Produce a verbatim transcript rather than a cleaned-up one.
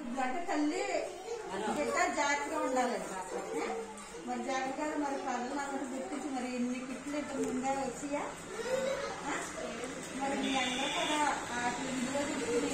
అంటే తల్లి బిడ్డ జాగ్రత్తగా ఉండాలి. మరి జాగ్రత్తగా మరి పనులు అందరూ గుర్తించి మరి ఎన్ని కిట్లు ఇంత ముందే వచ్చియా మరి మీ అందరూ కూడా ఇందులో